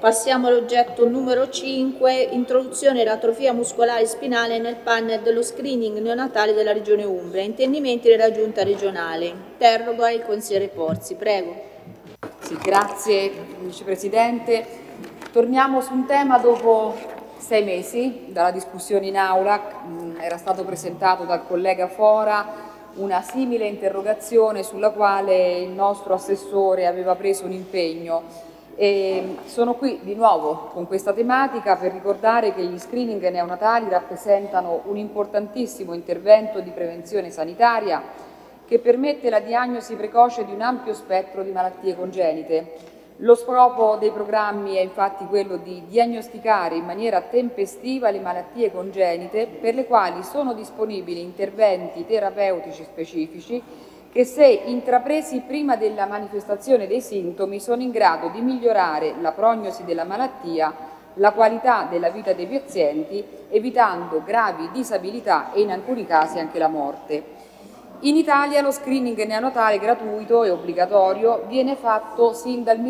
Passiamo all'oggetto numero 5, introduzione dell'atrofia muscolare spinale nel panel dello screening neonatale della Regione Umbria. Intendimenti della Giunta regionale. Interroga il consigliere Porzi, prego. Sì, grazie Vicepresidente. Torniamo su un tema dopo 6 mesi dalla discussione in aula. Era stato presentato dal collega Fora una simile interrogazione sulla quale il nostro assessore aveva preso un impegno. E sono qui di nuovo con questa tematica per ricordare che gli screening neonatali rappresentano un importantissimo intervento di prevenzione sanitaria che permette la diagnosi precoce di un ampio spettro di malattie congenite. Lo scopo dei programmi è infatti quello di diagnosticare in maniera tempestiva le malattie congenite per le quali sono disponibili interventi terapeutici specifici che, se intrapresi prima della manifestazione dei sintomi, sono in grado di migliorare la prognosi della malattia, la qualità della vita dei pazienti, evitando gravi disabilità e in alcuni casi anche la morte. In Italia lo screening neonatale gratuito e obbligatorio viene fatto sin dal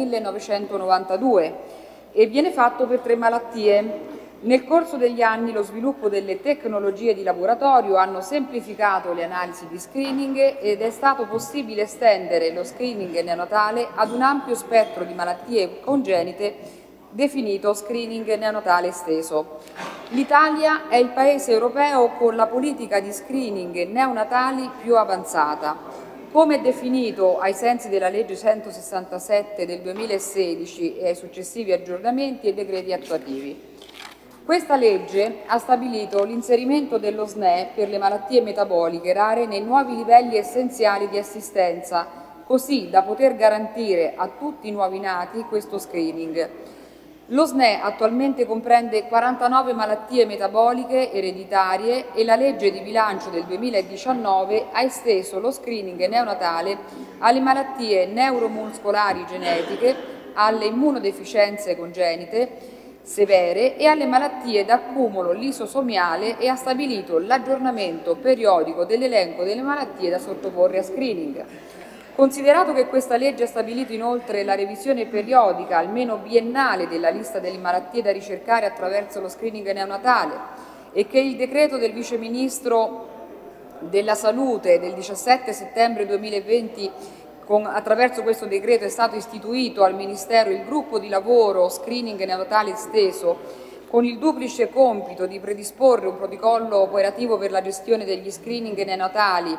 1992 e viene fatto per 3 malattie. Nel corso degli anni lo sviluppo delle tecnologie di laboratorio hanno semplificato le analisi di screening ed è stato possibile estendere lo screening neonatale ad un ampio spettro di malattie congenite definito screening neonatale esteso. L'Italia è il paese europeo con la politica di screening neonatali più avanzata, come definito ai sensi della legge 167 del 2016 e ai successivi aggiornamenti e decreti attuativi. Questa legge ha stabilito l'inserimento dello SNE per le malattie metaboliche rare nei nuovi livelli essenziali di assistenza, così da poter garantire a tutti i nuovi nati questo screening. Lo SNE attualmente comprende 49 malattie metaboliche ereditarie e la legge di bilancio del 2019 ha esteso lo screening neonatale alle malattie neuromuscolari genetiche, alle immunodeficienze congenite severe e alle malattie d'accumulo lisosomiale e ha stabilito l'aggiornamento periodico dell'elenco delle malattie da sottoporre a screening. Considerato che questa legge ha stabilito inoltre la revisione periodica, almeno biennale, della lista delle malattie da ricercare attraverso lo screening neonatale e che il decreto del Vice Ministro della Salute del 17 settembre 2020 attraverso questo decreto è stato istituito al Ministero il gruppo di lavoro screening neonatale esteso con il duplice compito di predisporre un protocollo operativo per la gestione degli screening neonatali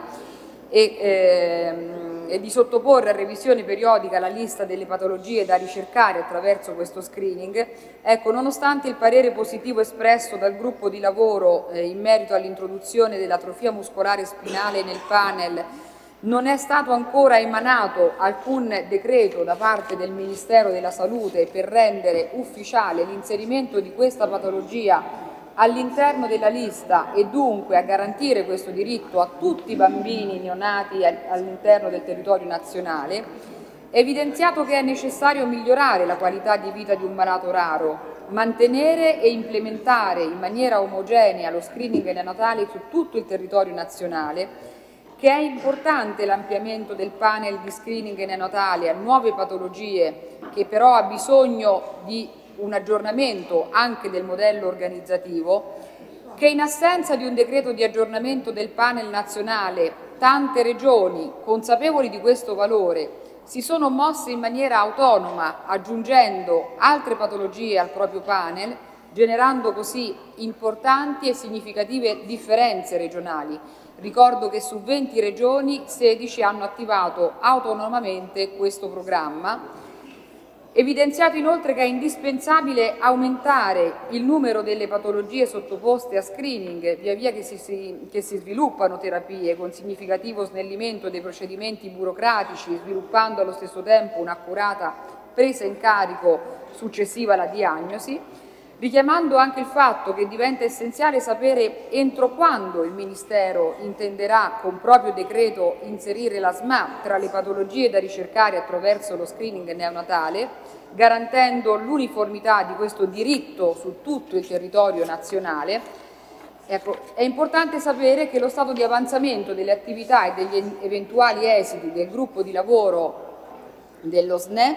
e di sottoporre a revisione periodica la lista delle patologie da ricercare attraverso questo screening. Ecco, nonostante il parere positivo espresso dal gruppo di lavoro in merito all'introduzione dell'atrofia muscolare spinale nel panel, non è stato ancora emanato alcun decreto da parte del Ministero della Salute per rendere ufficiale l'inserimento di questa patologia all'interno della lista e dunque a garantire questo diritto a tutti i bambini neonati all'interno del territorio nazionale, è evidenziato che è necessario migliorare la qualità di vita di un malato raro, mantenere e implementare in maniera omogenea lo screening neonatale su tutto il territorio nazionale, che è importante l'ampliamento del panel di screening neonatale a nuove patologie, che però ha bisogno di un aggiornamento anche del modello organizzativo, che in assenza di un decreto di aggiornamento del panel nazionale, tante regioni, consapevoli di questo valore, si sono mosse in maniera autonoma, aggiungendo altre patologie al proprio panel, generando così importanti e significative differenze regionali. Ricordo che su 20 regioni 16 hanno attivato autonomamente questo programma. Evidenziato inoltre che è indispensabile aumentare il numero delle patologie sottoposte a screening via via che si sviluppano terapie con significativo snellimento dei procedimenti burocratici, sviluppando allo stesso tempo un'accurata presa in carico successiva alla diagnosi, richiamando anche il fatto che diventa essenziale sapere entro quando il Ministero intenderà con proprio decreto inserire la SMA tra le patologie da ricercare attraverso lo screening neonatale, garantendo l'uniformità di questo diritto su tutto il territorio nazionale. Ecco, è importante sapere che lo stato di avanzamento delle attività e degli eventuali esiti del gruppo di lavoro dello SNE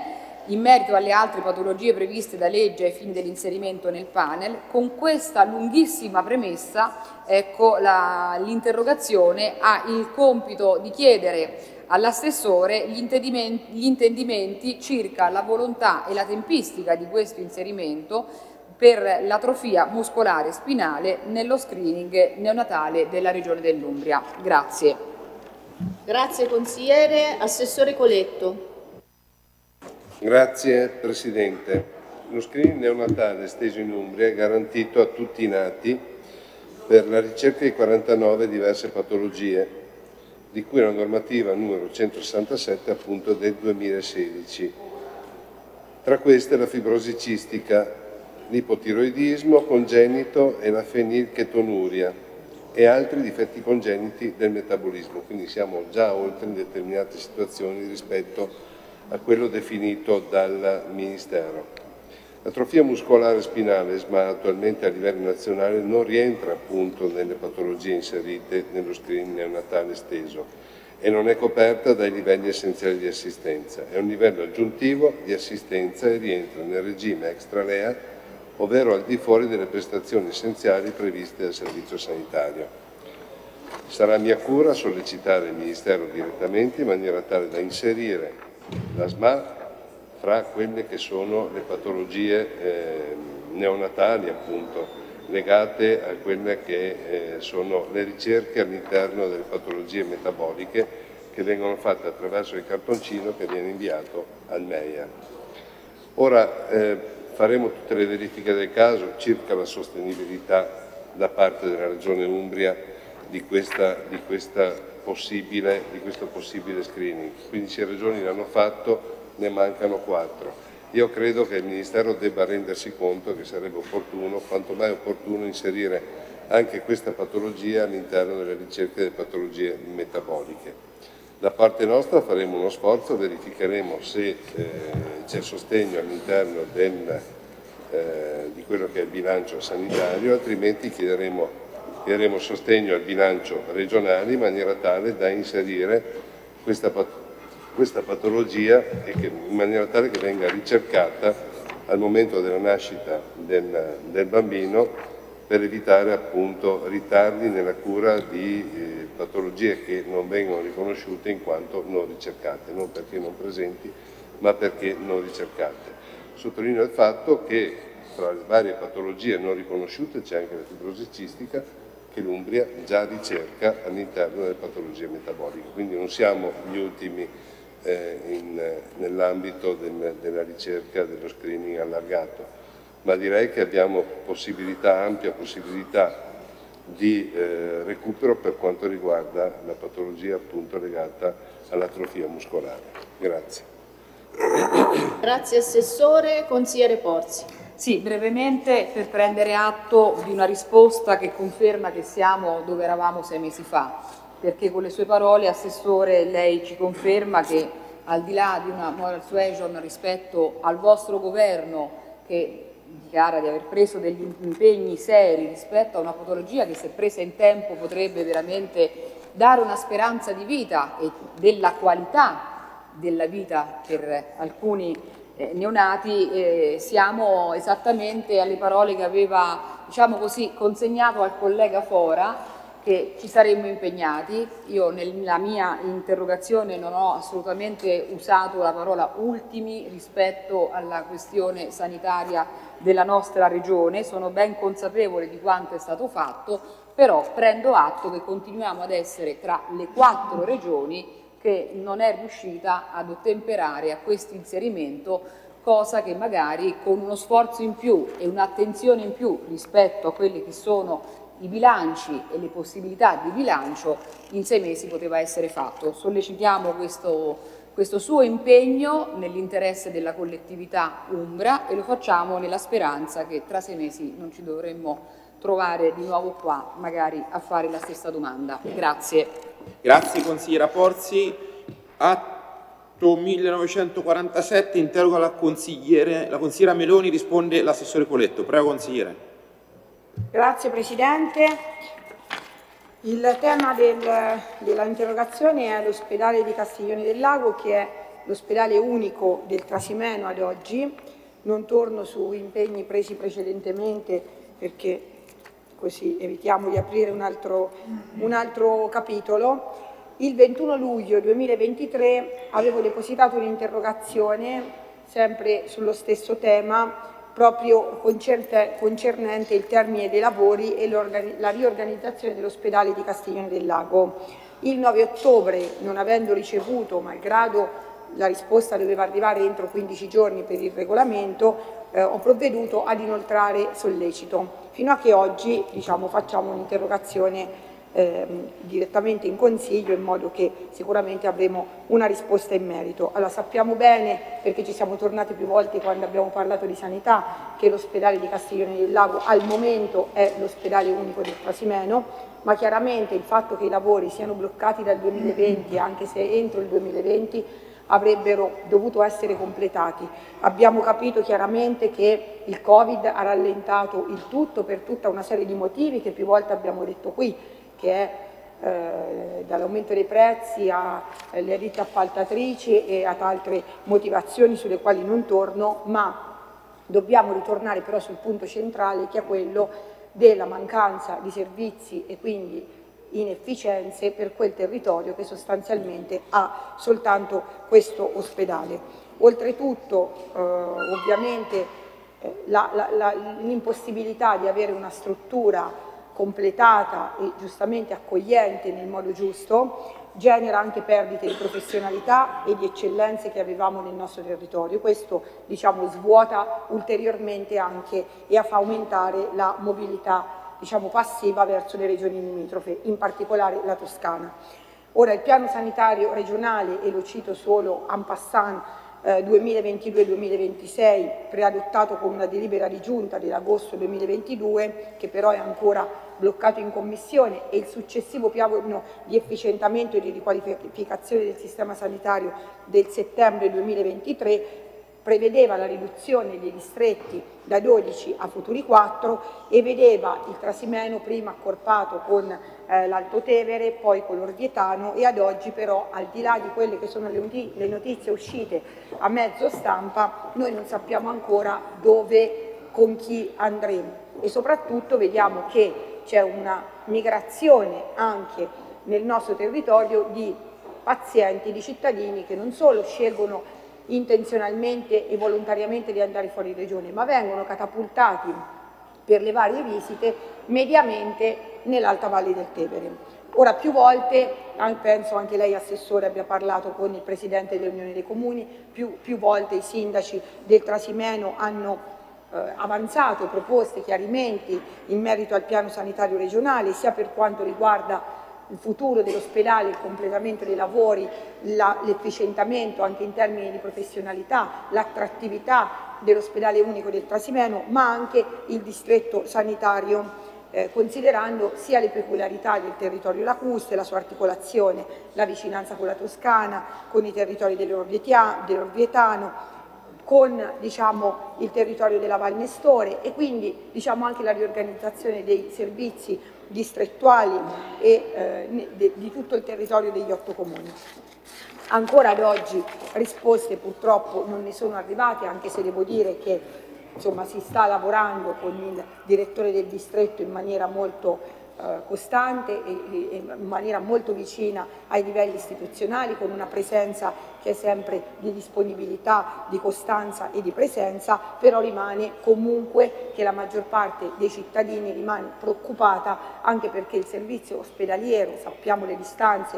in merito alle altre patologie previste da legge ai fini dell'inserimento nel panel. Con questa lunghissima premessa, ecco, l'interrogazione ha il compito di chiedere all'assessore gli intendimenti circa la volontà e la tempistica di questo inserimento per l'atrofia muscolare spinale nello screening neonatale della Regione dell'Umbria. Grazie. Grazie consigliere. Assessore Coletto. Grazie Presidente. Lo screening neonatale esteso in Umbria è garantito a tutti i nati per la ricerca di 49 diverse patologie, di cui la normativa numero 167 appunto del 2016. Tra queste la fibrosi cistica, l'ipotiroidismo congenito e la fenilchetonuria e altri difetti congeniti del metabolismo, quindi siamo già oltre in determinate situazioni rispetto a quello definito dal Ministero. L'atrofia muscolare spinale SMA attualmente a livello nazionale non rientra appunto nelle patologie inserite nello screening neonatale esteso e non è coperta dai livelli essenziali di assistenza. È un livello aggiuntivo di assistenza e rientra nel regime extra LEA, ovvero al di fuori delle prestazioni essenziali previste dal Servizio Sanitario. Sarà mia cura sollecitare il Ministero direttamente in maniera tale da inserire la SMA fra quelle che sono le patologie neonatali appunto, legate a quelle che sono le ricerche all'interno delle patologie metaboliche che vengono fatte attraverso il cartoncino che viene inviato al MEIA. Ora faremo tutte le verifiche del caso circa la sostenibilità da parte della Regione Umbria di questo possibile screening. 15 regioni l'hanno fatto, ne mancano 4. Io credo che il Ministero debba rendersi conto che sarebbe opportuno, quanto mai opportuno, inserire anche questa patologia all'interno delle ricerche delle patologie metaboliche. Da parte nostra faremo uno sforzo, verificheremo se c'è sostegno all'interno di quello che è il bilancio sanitario, altrimenti chiederemo sostegno al bilancio regionale in maniera tale da inserire questa patologia e in maniera tale che venga ricercata al momento della nascita del bambino per evitare appunto ritardi nella cura di patologie che non vengono riconosciute in quanto non ricercate, non perché non presenti ma perché non ricercate. Sottolineo il fatto che tra le varie patologie non riconosciute c'è anche la fibrosi cistica che l'Umbria già ricerca all'interno delle patologie metaboliche, quindi non siamo gli ultimi nell'ambito della ricerca dello screening allargato, ma direi che abbiamo ampia possibilità di recupero per quanto riguarda la patologia appunto legata all'atrofia muscolare. Grazie. Grazie Assessore. Consigliere Porzi. Sì, brevemente per prendere atto di una risposta che conferma che siamo dove eravamo 6 mesi fa, perché con le sue parole, Assessore, lei ci conferma che al di là di una moral suasion rispetto al vostro governo che dichiara di aver preso degli impegni seri rispetto a una patologia che se presa in tempo potrebbe veramente dare una speranza di vita e della qualità della vita per alcuni neonati, siamo esattamente alle parole che aveva, diciamo così, consegnato al collega Fora, che ci saremmo impegnati. Io nella mia interrogazione non ho assolutamente usato la parola ultimi rispetto alla questione sanitaria della nostra regione, sono ben consapevole di quanto è stato fatto, però prendo atto che continuiamo ad essere tra le 4 regioni che non è riuscita ad ottemperare a questo inserimento, cosa che magari con uno sforzo in più e un'attenzione in più rispetto a quelli che sono i bilanci e le possibilità di bilancio in 6 mesi poteva essere fatto. Sollecitiamo questo suo impegno nell'interesse della collettività umbra e lo facciamo nella speranza che tra 6 mesi non ci dovremmo trovare di nuovo qua magari a fare la stessa domanda. Grazie. Grazie consigliera Porzi. Atto 1947, interroga la consigliera Meloni, risponde l'assessore Coletto. Prego consigliere. Grazie Presidente. Il tema della interrogazione è l'ospedale di Castiglione del Lago che è l'ospedale unico del Trasimeno ad oggi. Non torno su impegni presi precedentemente perché così evitiamo di aprire un altro capitolo. Il 21 luglio 2023 avevo depositato un'interrogazione sempre sullo stesso tema, proprio concernente il termine dei lavori e la riorganizzazione dell'ospedale di Castiglione del Lago. Il 9 ottobre, non avendo ricevuto, malgrado la risposta doveva arrivare entro 15 giorni per il regolamento, ho provveduto ad inoltrare sollecito, fino a che oggi facciamo un'interrogazione direttamente in Consiglio, in modo che sicuramente avremo una risposta in merito. Allora, sappiamo bene, perché ci siamo tornati più volte quando abbiamo parlato di sanità, che l'ospedale di Castiglione del Lago al momento è l'ospedale unico del Trasimeno, ma chiaramente il fatto che i lavori siano bloccati dal 2020, anche se entro il 2020, avrebbero dovuto essere completati. Abbiamo capito chiaramente che il Covid ha rallentato il tutto per tutta una serie di motivi che più volte abbiamo detto qui, che è dall'aumento dei prezzi alle ditte appaltatrici e ad altre motivazioni sulle quali non torno, ma dobbiamo ritornare però sul punto centrale, che è quello della mancanza di servizi e quindi inefficienze per quel territorio che sostanzialmente ha soltanto questo ospedale. Oltretutto, ovviamente, l'impossibilità di avere una struttura completata e giustamente accogliente nel modo giusto genera anche perdite di professionalità e di eccellenze che avevamo nel nostro territorio. Questo svuota ulteriormente anche e fa aumentare la mobilità passiva verso le regioni limitrofe, in particolare la Toscana. Ora, il piano sanitario regionale, e lo cito solo en passant, 2022-2026, preadottato con una delibera di giunta dell'agosto 2022, che però è ancora bloccato in commissione, e il successivo piano di efficientamento e di riqualificazione del sistema sanitario del settembre 2023, prevedeva la riduzione dei distretti da 12 a futuri 4 e vedeva il Trasimeno prima accorpato con l'Alto Tevere, poi con l'Orvietano, e ad oggi però, al di là di quelle che sono le notizie uscite a mezzo stampa, noi non sappiamo ancora dove, con chi andremo, e soprattutto vediamo che c'è una migrazione anche nel nostro territorio di pazienti, di cittadini che non solo scelgono intenzionalmente e volontariamente di andare fuori regione, ma vengono catapultati per le varie visite mediamente nell'Alta Valle del Tevere. Ora, più volte, penso anche lei Assessore abbia parlato con il Presidente dell'Unione dei Comuni, più volte i sindaci del Trasimeno hanno avanzato proposte, chiarimenti in merito al piano sanitario regionale, sia per quanto riguarda il futuro dell'ospedale, il completamento dei lavori, l'efficientamento anche in termini di professionalità, l'attrattività dell'ospedale unico del Trasimeno, ma anche il distretto sanitario, considerando sia le peculiarità del territorio lacustre, la sua articolazione, la vicinanza con la Toscana, con i territori dell'Orvietano, con il territorio della Val Nestore, e quindi anche la riorganizzazione dei servizi distrettuali e di tutto il territorio degli 8 comuni. Ancora ad oggi risposte purtroppo non ne sono arrivate, anche se devo dire che si sta lavorando con il direttore del distretto in maniera molto costante e in maniera molto vicina ai livelli istituzionali, con una presenza che è sempre di disponibilità, di costanza e di presenza, però rimane comunque che la maggior parte dei cittadini rimane preoccupata, anche perché il servizio ospedaliero, sappiamo le distanze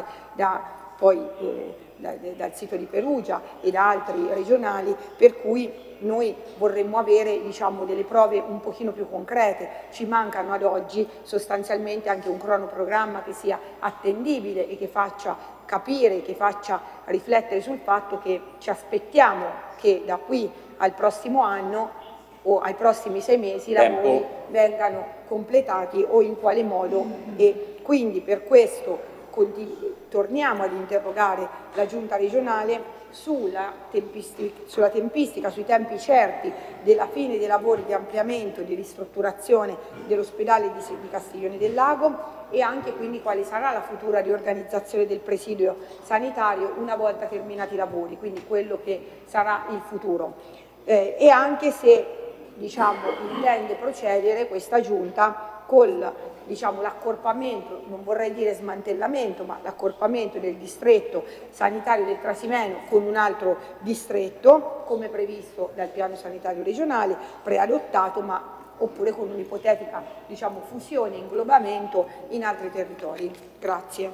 dal sito di Perugia e da altri regionali, per cui noi vorremmo avere delle prove un pochino più concrete. Ci mancano ad oggi sostanzialmente anche un cronoprogramma che sia attendibile e che faccia capire, che faccia riflettere sul fatto che ci aspettiamo che da qui al prossimo anno o ai prossimi 6 mesi i lavori vengano completati, o in quale modo, e quindi per questo torniamo ad interrogare la Giunta regionale sulla tempistica, sui tempi certi della fine dei lavori di ampliamento e di ristrutturazione dell'ospedale di Castiglione del Lago e anche quindi quale sarà la futura riorganizzazione del presidio sanitario una volta terminati i lavori, quindi quello che sarà il futuro. E anche se intende procedere questa Giunta con l'accorpamento, non vorrei dire smantellamento, ma l'accorpamento del distretto sanitario del Trasimeno con un altro distretto, come previsto dal piano sanitario regionale preadottato, oppure con un'ipotetica fusione e inglobamento in altri territori. Grazie.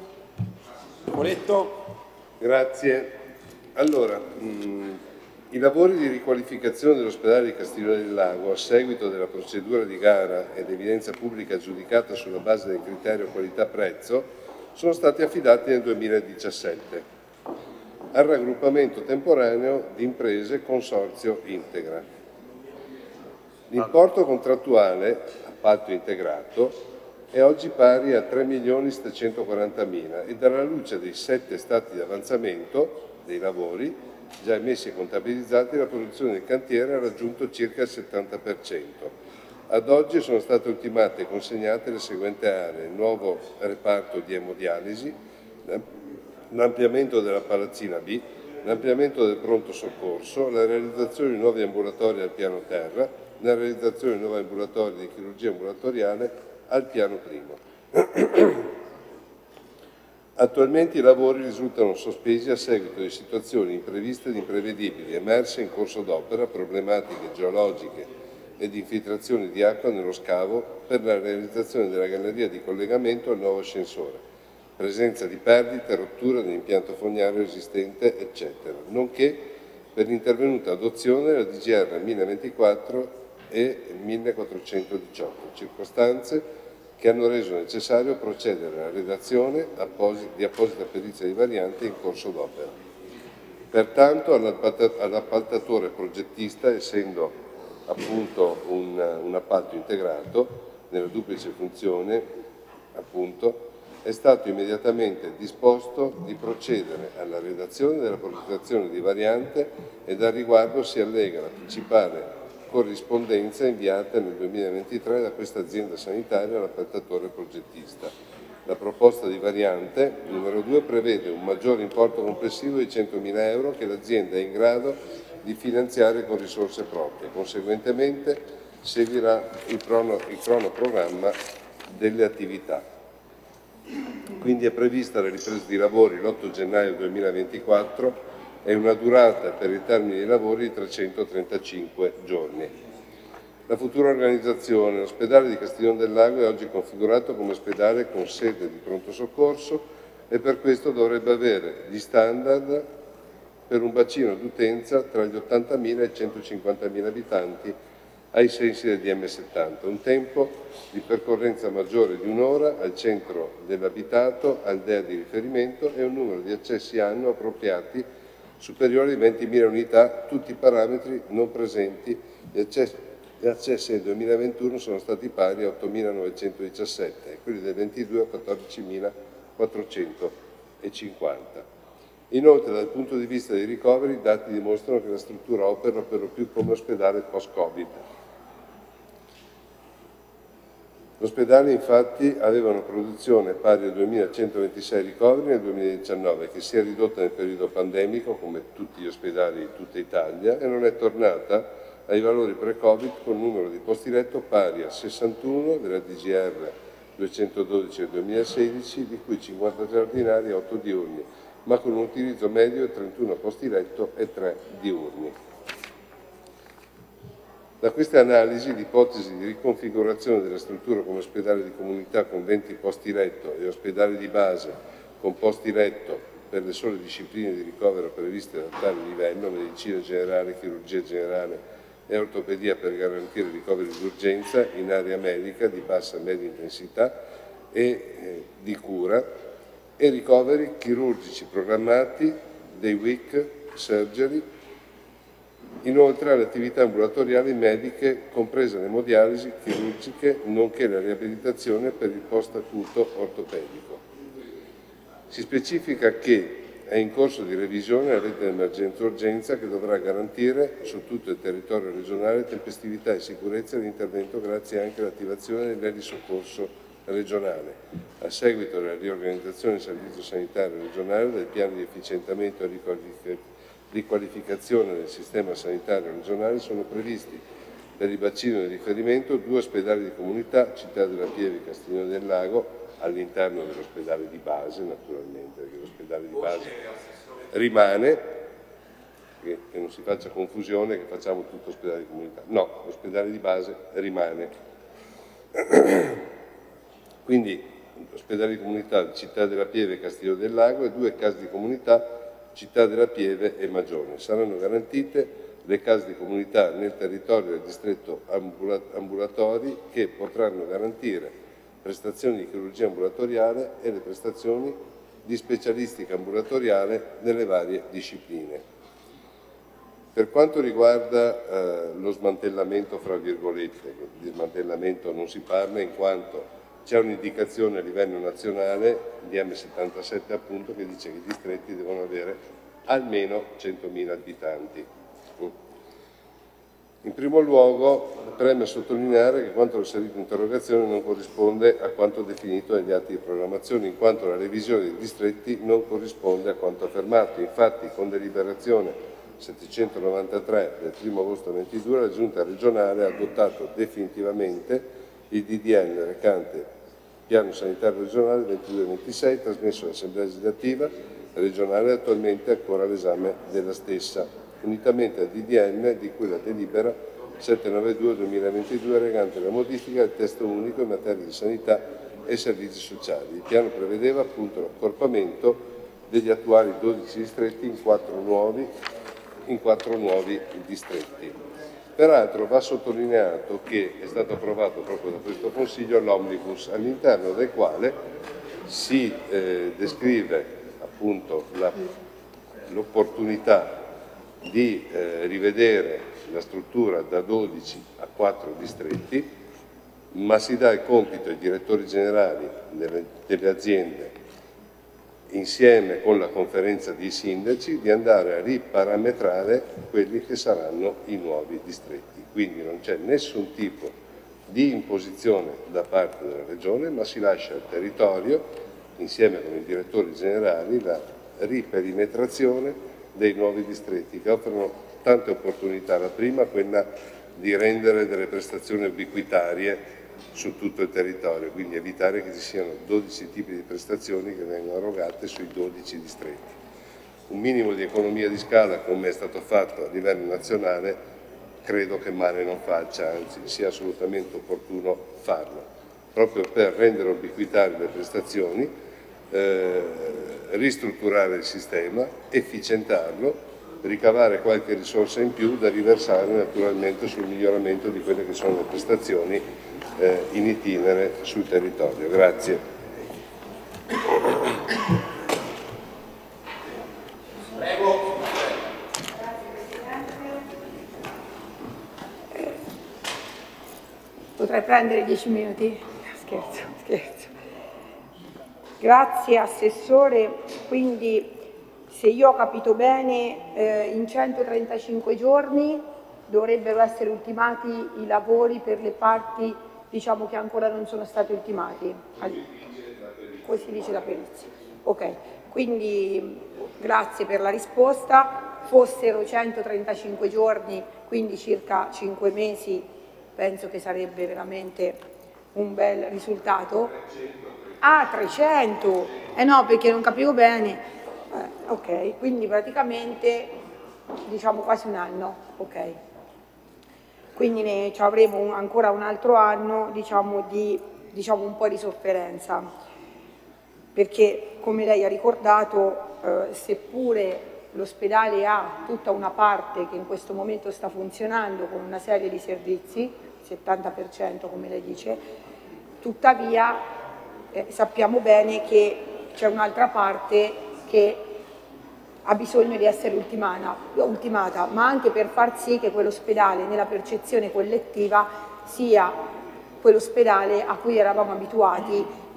Grazie. Allora, i lavori di riqualificazione dell'ospedale di Castiglione del Lago, a seguito della procedura di gara ed evidenza pubblica aggiudicata sulla base del criterio qualità-prezzo, sono stati affidati nel 2017 al raggruppamento temporaneo di imprese Consorzio Integra. L'importo contrattuale, appalto integrato, è oggi pari a 3.740.000 e dalla luce dei 7 stati di avanzamento dei lavori già emessi e contabilizzati, la produzione del cantiere ha raggiunto circa il 70%. Ad oggi sono state ultimate e consegnate le seguenti aree: il nuovo reparto di emodialisi, l'ampliamento della palazzina B, l'ampliamento del pronto soccorso, la realizzazione di nuovi ambulatori al piano terra, la realizzazione di nuovi ambulatori di chirurgia ambulatoriale al piano primo. Attualmente i lavori risultano sospesi a seguito di situazioni impreviste ed imprevedibili emerse in corso d'opera, problematiche geologiche e di infiltrazioni di acqua nello scavo per la realizzazione della galleria di collegamento al nuovo ascensore, presenza di perdite, rottura dell'impianto fognario esistente, eccetera, nonché per l'intervenuta adozione della DGR 1024 e 1418, circostanze che hanno reso necessario procedere alla redazione di apposita perizia di variante in corso d'opera. Pertanto all'appaltatore progettista, essendo appunto un appalto integrato nella duplice funzione, appunto, è stato immediatamente disposto di procedere alla redazione della progettazione di variante e al riguardo si allega la principale corrispondenza inviata nel 2023 da questa azienda sanitaria all'appaltatore progettista. La proposta di variante numero 2 prevede un maggiore importo complessivo di 100.000 euro che l'azienda è in grado di finanziare con risorse proprie. Conseguentemente seguirà il cronoprogramma delle attività. Quindi è prevista la ripresa di lavori l'8 gennaio 2024 e una durata per il termine dei lavori di 335 giorni. La futura organizzazione. L'ospedale di Castiglione del Lago è oggi configurato come ospedale con sede di pronto soccorso e per questo dovrebbe avere gli standard per un bacino d'utenza tra gli 80.000 e i 150.000 abitanti ai sensi del DM70, un tempo di percorrenza maggiore di un'ora al centro dell'abitato, al DEA di riferimento e un numero di accessi annuo appropriati superiore di 20.000 unità, tutti i parametri non presenti. Gli accessi nel 2021 sono stati pari a 8.917 e quelli del 22 a 14.450. Inoltre, dal punto di vista dei ricoveri, i dati dimostrano che la struttura opera per lo più come ospedale post-Covid. L'ospedale infatti aveva una produzione pari a 2.126 ricoveri nel 2019 che si è ridotta nel periodo pandemico come tutti gli ospedali di tutta Italia e non è tornata ai valori pre-Covid con un numero di posti letto pari a 61 della DGR 212 del 2016 di cui 53 ordinari e 8 diurni ma con un utilizzo medio di 31 posti letto e 3 diurni. Da queste analisi l'ipotesi di riconfigurazione della struttura come ospedale di comunità con 20 posti letto e ospedale di base con posti letto per le sole discipline di ricovero previste da tale livello, medicina generale, chirurgia generale e ortopedia per garantire ricoveri d'urgenza in area medica di bassa e media intensità e di cura e ricoveri chirurgici programmati, dei WIC, surgery. Inoltre alle attività ambulatoriali mediche, comprese le emodialisi chirurgiche, nonché la riabilitazione per il post-acuto ortopedico. Si specifica che è in corso di revisione la rete di emergenza-urgenza che dovrà garantire su tutto il territorio regionale tempestività e sicurezza dell'intervento grazie anche all'attivazione dell'eli soccorso regionale. A seguito della riorganizzazione del servizio sanitario regionale, del piano di efficientamento e riqualificazione del sistema sanitario regionale sono previsti per il bacino di riferimento 2 ospedali di comunità, Città della Pieve e Castiglione del Lago, all'interno dell'ospedale di base naturalmente, perché l'ospedale di base rimane, che non si faccia confusione che facciamo tutto ospedale di comunità, no, l'ospedale di base rimane. Quindi ospedale di comunità di Città della Pieve e Castiglione del Lago e 2 case di comunità Città della Pieve e Magione. Saranno garantite le case di comunità nel territorio del distretto ambulatori che potranno garantire prestazioni di chirurgia ambulatoriale e le prestazioni di specialistica ambulatoriale nelle varie discipline. Per quanto riguarda lo smantellamento, fra virgolette, di smantellamento non si parla in quanto c'è un'indicazione a livello nazionale, l'IM77 appunto, che dice che i distretti devono avere almeno 100.000 abitanti. In primo luogo preme sottolineare che quanto riferito interrogazione non corrisponde a quanto definito negli atti di programmazione, in quanto la revisione dei distretti non corrisponde a quanto affermato. Infatti, con deliberazione 793 del 1 agosto 2022, la Giunta regionale ha adottato definitivamente il DDL recante Piano Sanitario Regionale 22-26, trasmesso all'Assemblea Legislativa regionale, attualmente ancora all'esame della stessa, unitamente al DDN di cui la delibera 792-2022 recante la modifica del testo unico in materia di sanità e servizi sociali. Il piano prevedeva appunto l'accorpamento degli attuali 12 distretti in 4 nuovi distretti. Peraltro va sottolineato che è stato approvato proprio da questo Consiglio l'Omnibus, all'interno del quale si descrive appunto l'opportunità di rivedere la struttura da 12 a 4 distretti, ma si dà il compito ai direttori generali delle aziende, insieme con la conferenza dei sindaci, di andare a riparametrare quelli che saranno i nuovi distretti. Quindi non c'è nessun tipo di imposizione da parte della Regione, ma si lascia al territorio, insieme con i direttori generali, la riperimetrazione dei nuovi distretti che offrono tante opportunità. La prima, quella di rendere delle prestazioni ubiquitarie su tutto il territorio, quindi evitare che ci siano 12 tipi di prestazioni che vengono erogate sui 12 distretti. Un minimo di economia di scala, come è stato fatto a livello nazionale, credo che male non faccia, anzi sia assolutamente opportuno farlo, proprio per rendere ubiquitarie le prestazioni, ristrutturare il sistema, efficientarlo, ricavare qualche risorsa in più da riversare naturalmente sul miglioramento di quelle che sono le prestazioni in itinere sul territorio. Grazie. Prego. Potrei prendere 10 minuti? Scherzo. Grazie Assessore, quindi se io ho capito bene in 135 giorni dovrebbero essere ultimati i lavori per le parti, diciamo, che ancora non sono stati ultimati. Così dice la perizia. Ok, quindi grazie per la risposta. Fossero 135 giorni, quindi circa 5 mesi, penso che sarebbe veramente un bel risultato. Ah, 300! No, perché non capivo bene. Ok, quindi praticamente diciamo quasi un anno. Ok. Quindi avremo ancora un altro anno, diciamo un po' di sofferenza. Perché, come lei ha ricordato, seppure l'ospedale ha tutta una parte che in questo momento sta funzionando con una serie di servizi, 70% come lei dice, tuttavia sappiamo bene che c'è un'altra parte che ha bisogno di essere ultimata, ma anche per far sì che quell'ospedale nella percezione collettiva sia quell'ospedale a cui eravamo abituati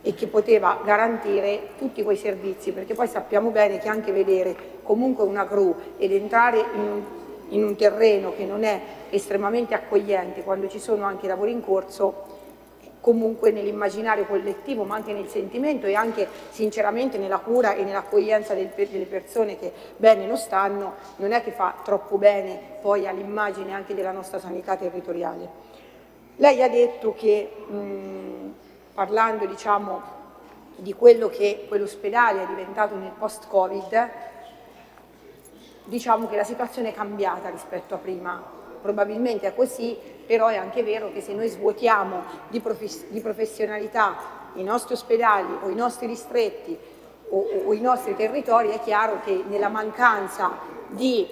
e che poteva garantire tutti quei servizi, perché poi sappiamo bene che anche vedere comunque una gru ed entrare in un terreno che non è estremamente accogliente quando ci sono anche lavori in corso, comunque nell'immaginario collettivo ma anche nel sentimento e anche sinceramente nella cura e nell'accoglienza delle persone che bene non stanno, non è che fa troppo bene poi all'immagine anche della nostra sanità territoriale. Lei ha detto che parlando diciamo di quello che quell'ospedale è diventato nel post-Covid, diciamo che la situazione è cambiata rispetto a prima. Probabilmente è così, però è anche vero che se noi svuotiamo di professionalità i nostri ospedali o i nostri distretti o i nostri territori, è chiaro che nella mancanza di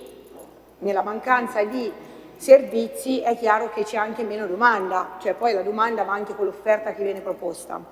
servizi è chiaro che c'è anche meno domanda, cioè poi la domanda va anche con l'offerta che viene proposta.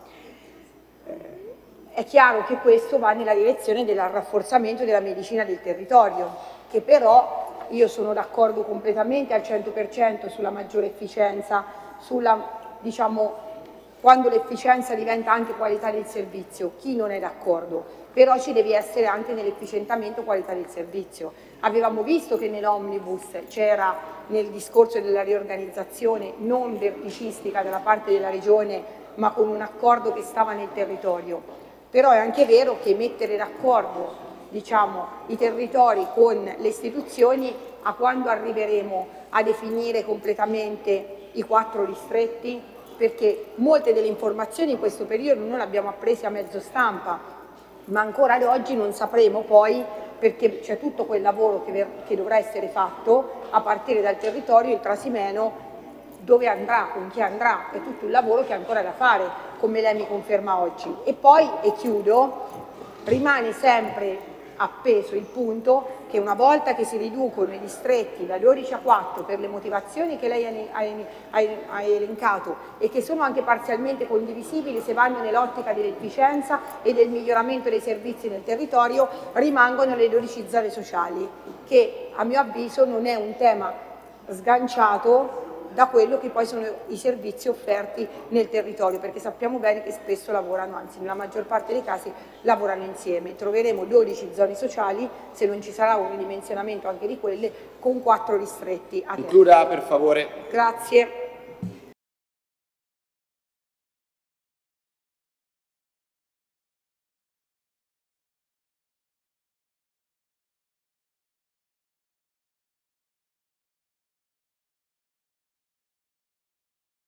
È chiaro che questo va nella direzione del rafforzamento della medicina del territorio, che però io sono d'accordo completamente al 100% sulla maggiore efficienza, diciamo, quando l'efficienza diventa anche qualità del servizio, chi non è d'accordo? Però ci deve essere anche nell'efficientamento qualità del servizio. Avevamo visto che nell'omnibus c'era nel discorso della riorganizzazione non verticistica dalla parte della Regione, ma con un accordo che stava nel territorio. Però è anche vero che mettere d'accordo diciamo, i territori con le istituzioni, a quando arriveremo a definire completamente i 4 distretti? Perché molte delle informazioni in questo periodo noi le abbiamo apprese a mezzo stampa, ma ancora ad oggi non sapremo poi, perché c'è tutto quel lavoro che dovrà essere fatto a partire dal territorio, il Trasimeno, dove andrà, con chi andrà, è tutto il lavoro che è ancora da fare, come lei mi conferma oggi. E poi, e chiudo, rimane sempre appeso il punto che una volta che si riducono i distretti da 12 a 4 per le motivazioni che lei ha elencato e che sono anche parzialmente condivisibili se vanno nell'ottica dell'efficienza e del miglioramento dei servizi nel territorio, rimangono le 12 zone sociali, che a mio avviso non è un tema sganciato da quello che poi sono i servizi offerti nel territorio, perché sappiamo bene che spesso lavorano, anzi nella maggior parte dei casi lavorano insieme. Troveremo 12 zone sociali se non ci sarà un ridimensionamento anche di quelle con 4 distretti. Concluda per favore. Grazie.